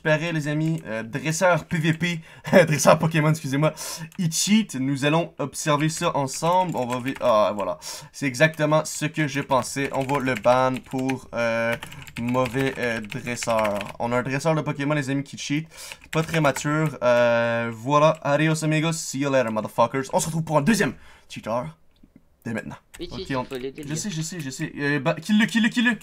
paraît, les amis, dresseur PVP, dresseur Pokémon, excusez-moi, il cheat. Nous allons observer ça ensemble. On va... Ah, voilà. C'est exactement ce que je pensais. On va le ban pour mauvais dresseur. On a un dresseur de Pokémon, les amis, qui cheat. Pas très mature. Voilà. Adios, amigos. See you later, motherfuckers. On se retrouve pour un deuxième cheater dès maintenant. Oui, Okay, faut l'aider. je sais. Kill-le.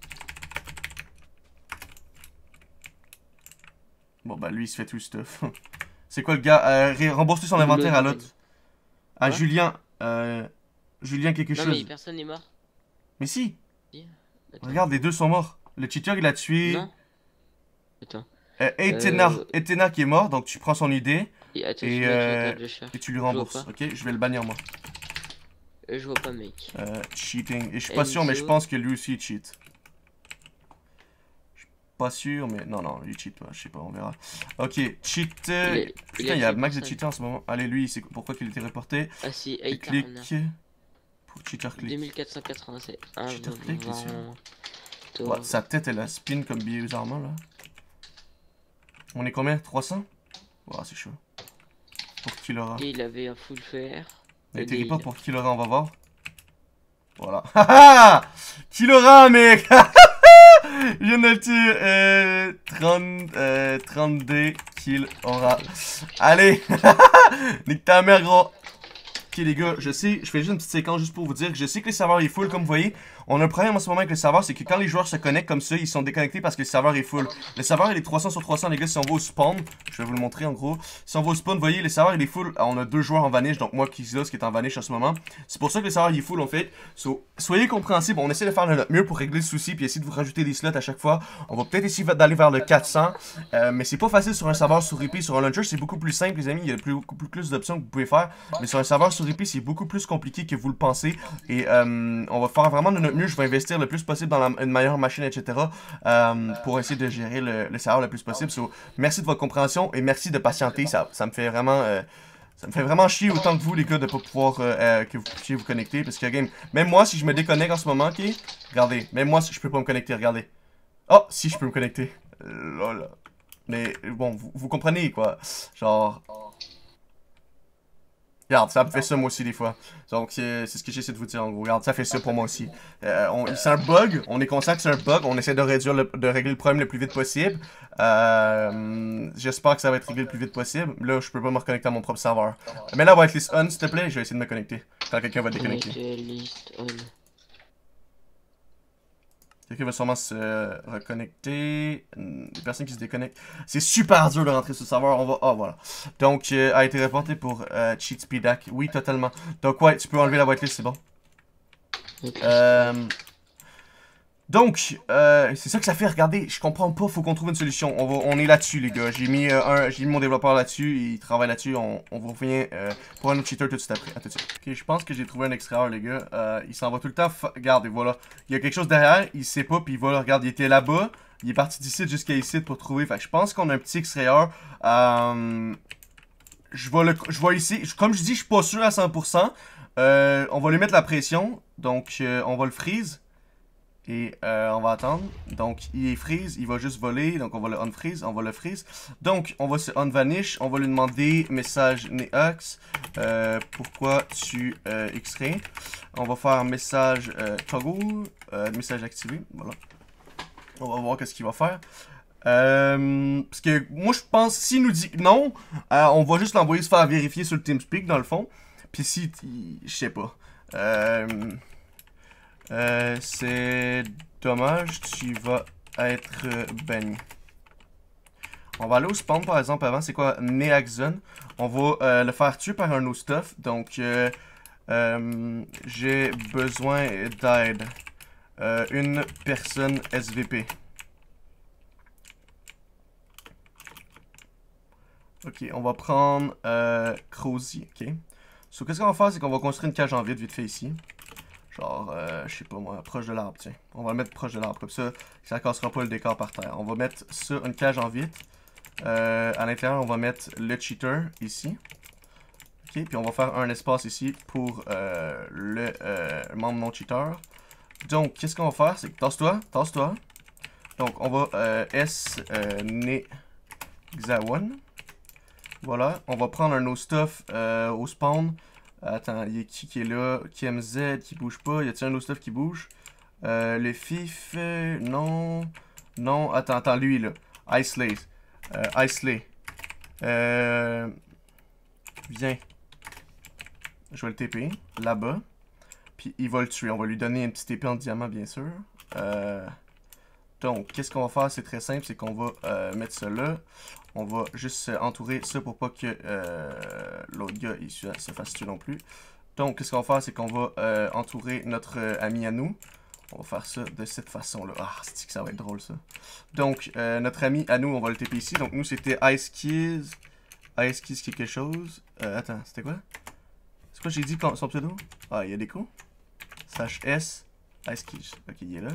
Bon, bah, lui, il se fait tout le stuff. C'est quoi le gars? Rembourse-lui son inventaire à l'autre. À Julien. Julien quelque chose. Non, mais personne n'est mort. Mais si. Attends. Regarde, les deux sont morts. Le cheater, il a tué. Non. Attends. Etena qui est mort, donc tu prends son idée. Et Tu lui rembourses. Ok, je vais le bannir, moi. Je vois pas, mec. Cheating. Et je suis pas sûr, mais je pense que lui aussi il cheat. Je suis pas sûr, mais non, il cheat pas. Je sais pas, on verra. Ok, cheat. Putain, il y a max de cheaters en ce moment. Allez, lui, c'est pourquoi qu'il était reporté. Ah si, clic. Pour cheater click. 2487. Cheater click, ici. Ouais, sa tête, elle a spin comme bizarrement, là. On est combien? 300? Ouais, c'est chaud. Pour qui l'aura? Et il avait un full fer. Mais t'es pas pour qui l'aura, on va voir. Voilà. Haha! Qui l'aura, mec? Je viens de le tuer. 32 kills aura. Allez! Nique ta mère, gros! Ok, les gars, je sais, je fais juste une petite séquence juste pour vous dire que je sais que le serveur est full, comme vous voyez. On a un problème en ce moment avec le serveur, c'est que quand les joueurs se connectent comme ça, ils sont déconnectés parce que le serveur est full. Le serveur, il est 300 sur 300, les gars, si on va au spawn, je vais vous le montrer en gros. Si on va au spawn, vous voyez, le serveur, il est full. On a 2 joueurs en vanish, donc moi, Kizos, qui est en vanish en ce moment. C'est pour ça que le serveur, il est full, en fait. Soyez compréhensibles, on essaie de faire notre mieux pour régler le souci, puis essayer de vous rajouter des slots à chaque fois. On va peut-être essayer d'aller vers le 400, mais c'est pas facile sur un serveur sur IP. Sur un launcher, c'est beaucoup plus simple, les amis, il y a beaucoup plus d'options que vous pouvez faire. Mais sur un serveur sur IP, c'est beaucoup plus compliqué que vous le pensez. Et on va faire vraiment de notre mieux. Je vais investir le plus possible dans une meilleure machine, etc. Pour essayer de gérer le serveur le plus possible. Merci de votre compréhension et merci de patienter. Ça me fait vraiment... ça me fait vraiment chier autant que vous, les gars, de pas pouvoir que vous puissiez vous connecter. Parce que, même moi, si je me déconnecte en ce moment, ok? Regardez, même moi, si je peux pas me connecter, regardez. Oh, si je peux me connecter. Lol. Mais bon, vous comprenez, quoi. Genre... Regarde, ça me fait ça moi aussi des fois. Donc c'est ce que j'essaie de vous dire en gros. Regarde, ça fait ça pour moi aussi. C'est un bug, on est conscient que c'est un bug, on essaie de régler le problème le plus vite possible. J'espère que ça va être réglé le plus vite possible. Là, je peux pas me reconnecter à mon propre serveur. Mais là, whitelist on, s'il te plaît, je vais essayer de me connecter. Quand quelqu'un va déconnecter. Whitelist on. Quelqu'un va sûrement se reconnecter. Des personnes qui se déconnectent. C'est super dur de rentrer sur le serveur. On va... Ah, voilà. Donc, a été reporté pour cheat speedac. Oui, totalement. Donc, ouais, tu peux enlever la whitelist, c'est bon. Donc, c'est ça que ça fait. Regardez, je comprends pas. Faut qu'on trouve une solution. On est là-dessus, les gars. J'ai mis mon développeur là-dessus. Il travaille là-dessus. On vous revient pour un autre cheater tout de suite après. À tout de suite. Ok, je pense que j'ai trouvé un extraheur, les gars. Il s'en va tout le temps. Regardez, voilà. Il y a quelque chose derrière. Il sait pas. Puis voilà, regarde, il était là-bas. Il est parti d'ici jusqu'à ici pour trouver. Fait que je pense qu'on a un petit extraheur. Je vais ici. Comme je dis, je suis pas sûr à 100%. On va lui mettre la pression. Donc, on va le freeze. Et on va attendre. Donc, il est freeze, il va juste voler. Donc, on va le unfreeze, on va le freeze. Donc, on va se unvanish. On va lui demander message Neox. Pourquoi tu extrais? On va faire message toggle. Message activé. Voilà. On va voir qu'est-ce qu'il va faire. Parce que moi, je pense, s'il nous dit non, on va juste l'envoyer se faire vérifier sur le TeamSpeak, dans le fond. Puis si, je sais pas. C'est dommage, tu vas être banni. On va aller au spawn par exemple avant, c'est quoi? Neaxon. On va le faire tuer par un no stuff. Donc, j'ai besoin d'aide. Une personne SVP. Ok, on va prendre Crozy, ok. So, qu'est-ce qu'on va faire, c'est qu'on va construire une cage en vite fait ici. Genre, je sais pas moi, proche de l'arbre, tiens. On va le mettre proche de l'arbre, comme ça cassera pas le décor par terre. On va mettre ça, une cage en vide. À l'intérieur, on va mettre le cheater, ici. Ok, puis on va faire un espace ici pour le membre non cheater. Donc, qu'est-ce qu'on va faire, c'est que tasse-toi. Donc, on va Xa1. Voilà. On va prendre un no stuff au spawn. Attends, il y a qui est là? KMZ qui bouge pas. Y a-t-il un no stuff qui bouge? Le FIF. Non. Non. Attends, lui là. Icelay. Icelay. Viens. Je vais le TP. Là-bas. Puis il va le tuer. On va lui donner un petit TP en diamant, bien sûr. Donc, qu'est-ce qu'on va faire? C'est très simple. C'est qu'on va mettre ça là. On va juste entourer ça pour pas que l'autre gars il se fasse tuer non plus. Donc, qu'est-ce qu'on va faire? C'est qu'on va entourer notre ami à nous. On va faire ça de cette façon-là. Ah, c'est que ça va être drôle, ça. Donc, notre ami à nous, on va le TP ici. Donc, nous, c'était Icekeys. Icekeys quelque chose. Attends, c'était quoi? C'est quoi j'ai dit son pseudo? Ah, il y a des coups. /S. Icekeys. Ok, il est là.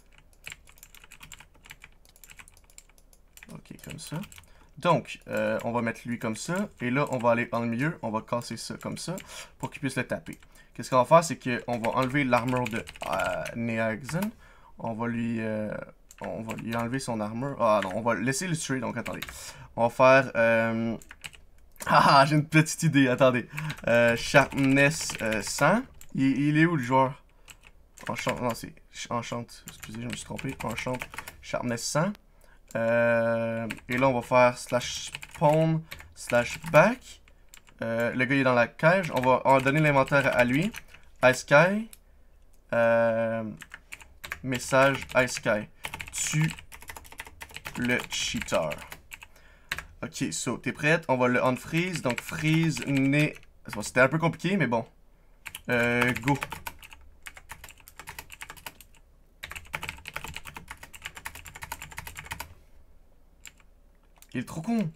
Ok, comme ça. Donc, on va mettre lui comme ça. Et là, on va aller dans le milieu. On va casser ça comme ça pour qu'il puisse le taper. Qu'est-ce qu'on va faire, c'est qu'on va enlever l'armure de Neaxen. On va lui enlever son armure. Ah non, on va laisser le tuer. Donc, attendez. On va faire... Ah, j'ai une petite idée. Attendez. Sharpness 100. Il est où, le joueur? Enchant... Non, c'est... Enchante. Excusez, je me suis trompé. Enchante. Sharpness 100. Et là, on va faire /spawn /back. Le gars il est dans la cage. On va donner l'inventaire à lui. Iceky. Message Iceky. Tue le cheater. Ok, so, t'es prête? On va le unfreeze. Donc, freeze, né. C'était un peu compliqué, mais bon. Go. Il est trop con.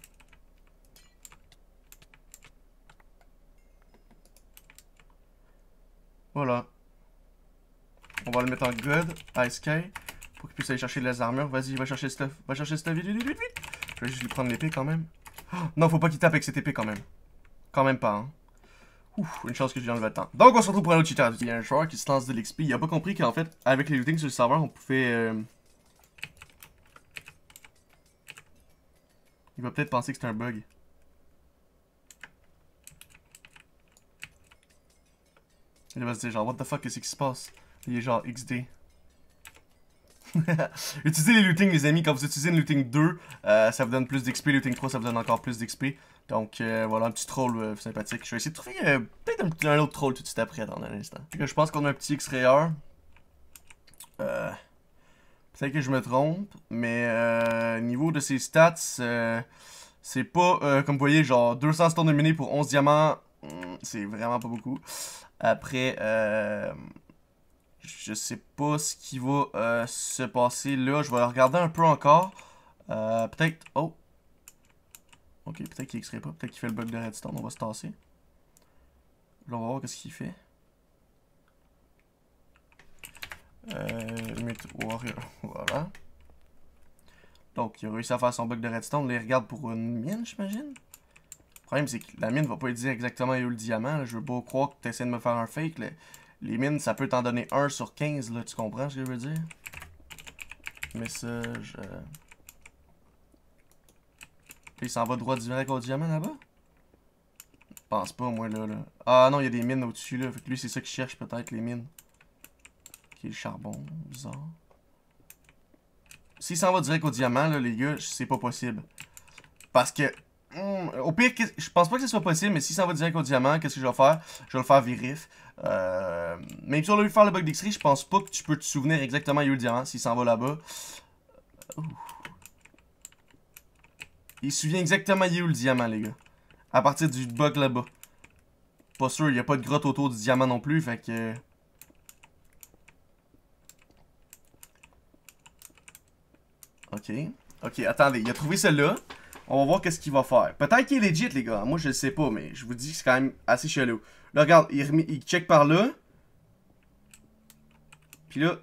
Voilà. On va le mettre en God, Iceky, pour qu'il puisse aller chercher les armures. Vas-y, va chercher le stuff. Va chercher le stuff, vite, vite, vite, vite. Je vais juste lui prendre l'épée quand même. Oh, non, faut pas qu'il tape avec cette épée quand même. Quand même pas, hein. Ouf, une chance que j'ai enlevé le temps. Donc, on se retrouve pour un autre cheater. Il y a un joueur qui se lance de l'XP. Il a pas compris qu'en fait, avec les lootings sur le serveur, on pouvait... Il va peut-être penser que c'est un bug. Il va se dire genre, what the fuck, qu'est-ce qui se passe? Il est genre XD. Utilisez les lootings, les amis. Quand vous utilisez une looting 2, ça vous donne plus d'XP. Looting 3, ça vous donne encore plus d'XP. Donc voilà, un petit troll sympathique. Je vais essayer de trouver peut-être un autre troll tout de suite après, dans un instant. Je pense qu'on a un petit X-Rayer. Peut-être que je me trompe, mais niveau de ses stats, c'est pas, comme vous voyez, genre 200 stones de miné pour 11 diamants. C'est vraiment pas beaucoup. Après, je sais pas ce qui va se passer là. Je vais regarder un peu encore. Peut-être... Oh! Ok, peut-être qu'il extrait pas. Peut-être qu'il fait le bug de redstone. On va se tasser. Là, on va voir qu'est-ce qu'il fait. Limit warrior. Voilà. Donc, il a réussi à faire son bug de redstone. Là, il regarde pour une mine, j'imagine. Le problème, c'est que la mine va pas lui dire exactement où le diamant. Là. Je veux pas croire que tu essaies de me faire un fake. Là. Les mines, ça peut t'en donner 1 sur 15, là. Tu comprends ce que je veux dire? Message... Il s'en va droit direct au diamant, là-bas? Je pense pas, moi, là. Ah non, il y a des mines au-dessus, là. Fait que lui, c'est ça qu'il cherche, peut-être, les mines. Ok, le charbon. Bizarre. S'il s'en va direct au diamant, là, les gars, c'est pas possible. Parce que... au pire, je pense pas que ce soit possible, mais s'il s'en va direct au diamant, qu'est-ce que je vais faire? Je vais le faire vérif. Même si on a eu faire le bug d'X-Ray, je pense pas que tu peux te souvenir exactement où est le diamant s'il s'en va là-bas. Il se souvient exactement où est le diamant, les gars. À partir du bug là-bas. Pas sûr, il n'y a pas de grotte autour du diamant non plus, fait que... Ok. Ok, attendez, il a trouvé celle-là. On va voir qu'est-ce qu'il va faire. Peut-être qu'il est legit, les gars. Moi, je le sais pas, mais je vous dis que c'est quand même assez chelou. Là, regarde, il check par là. Puis là...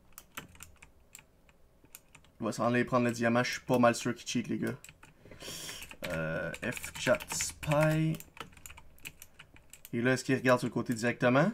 Il va s'en aller prendre le diamant. Je suis pas mal sûr qu'il cheat, les gars. F-chat spy. Et là, est-ce qu'il regarde sur le côté directement?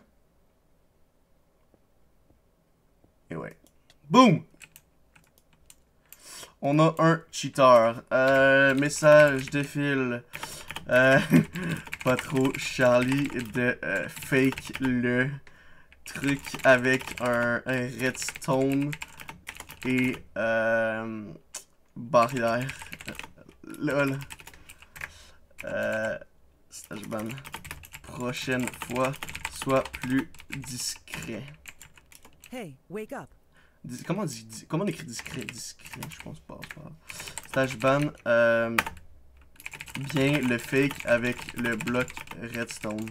Et ouais. Boom! On a un cheater. Message de fil. Pas trop. Charlie de fake le truc avec un redstone et barrière. Lol. Stage ban. Prochaine fois, sois plus discret. Hey, wake up. Comment on écrit discret? Discret, je pense pas. Stage ban. Bien le fake avec le bloc redstone.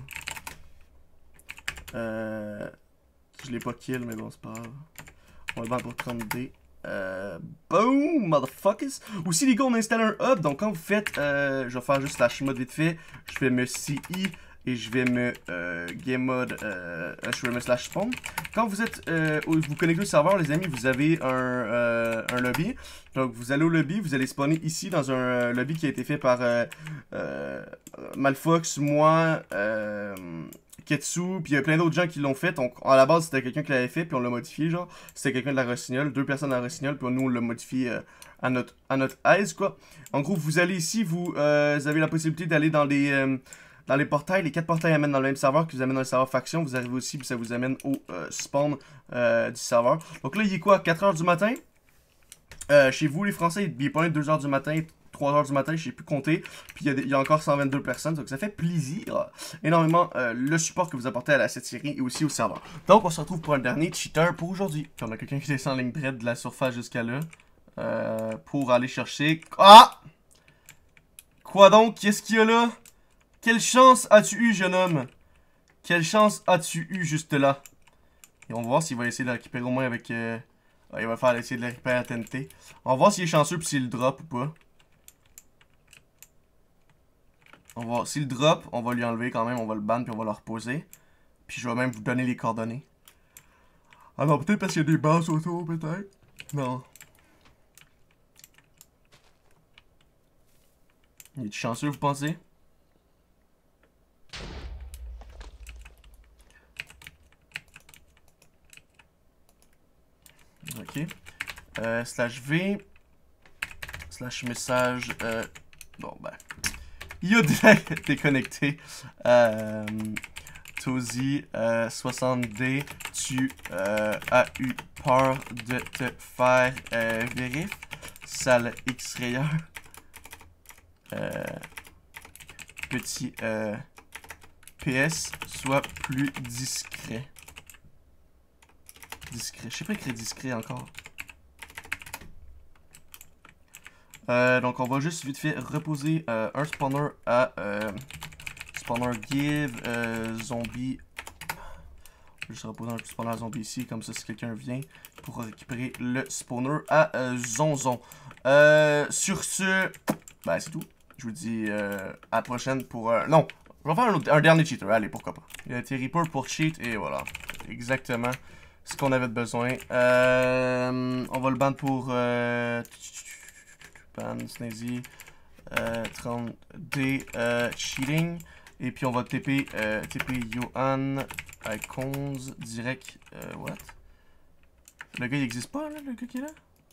Je l'ai pas kill, mais bon, c'est pas grave. On va le ban pour 30D. Boom, motherfuckers. Aussi, les gars, on a installé un hub. Donc, quand vous faites, je vais faire juste slash mode vite fait. Je vais me CI et je vais me game mode. Je vais me slash spawn. Quand vous êtes, vous connectez au serveur, les amis, vous avez un lobby. Donc, vous allez au lobby, vous allez spawner ici dans un lobby qui a été fait par Malfox, moi, Ketsu, puis il y a plein d'autres gens qui l'ont fait. Donc, à la base, c'était quelqu'un qui l'avait fait, puis on l'a modifié, genre. C'était quelqu'un de la Rossignol, 2 personnes de la Rossignol, puis nous, on l'a modifié à notre aise, quoi. En gros, vous allez ici, vous avez la possibilité d'aller dans les portails. Les 4 portails amènent dans le même serveur, qui vous amène dans le serveur faction. Vous arrivez aussi, puis ça vous amène au spawn du serveur. Donc là, il est quoi, 4h du matin? Chez vous, les Français, il est pas 2h du matin, 3h du matin, je sais plus compter. Puis il y a encore 122 personnes, donc ça fait plaisir énormément le support que vous apportez à cette série et aussi au serveur. Donc on se retrouve pour un dernier cheater pour aujourd'hui. Puis on a quelqu'un qui descend en ligne droite de la surface jusqu'à là. Pour aller chercher... Ah! Quoi donc? Qu'est-ce qu'il y a là? Quelle chance as-tu eu, jeune homme? Quelle chance as-tu eu juste là? Et on va voir s'il va essayer de la récupérer au moins avec... il va faire essayer de la récupérer à TNT. On va voir s'il est chanceux puis s'il le drop ou pas. On va, s'il drop, on va lui enlever quand même, on va le ban puis on va le reposer. Puis je vais même vous donner les coordonnées. Ah non, peut-être parce qu'il y a des bases autour, peut-être. Non. Il est chanceux, vous pensez? Ok. Slash V. Slash message. Bon, ben. Il a déconnecté. Tozy 60D, tu as eu peur de te faire vérif. Sale X-rayeur. Petit PS, sois plus discret. Discret. Je sais pas écrire discret encore. Donc on va juste vite fait reposer un spawner à spawner give zombie. Je vais juste reposer un spawner à zombie ici, comme ça si quelqu'un vient pour récupérer le spawner à zonzon. Sur ce, ben c'est tout. Je vous dis à la prochaine pour non, on va faire un dernier cheater, allez pourquoi pas. Il a été Reaper pour cheat et voilà. Exactement ce qu'on avait besoin. On va le ban pour ban Snazy 30D cheating. Et puis on va TP Johan Icons direct. What? Le gars il existe pas là, le gars qui est là?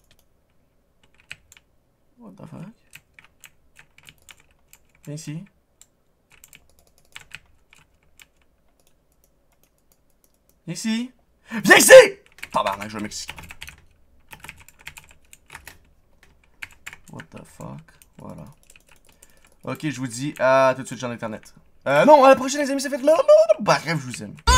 What the fuck? Viens ici. Viens ici. Viens ici! Tabarnak, je vais m'exciter. What the fuck? Voilà. Ok, je vous dis à tout de suite sur Internet. Non, à la prochaine les amis, c'est fait là. Bref, je vous aime.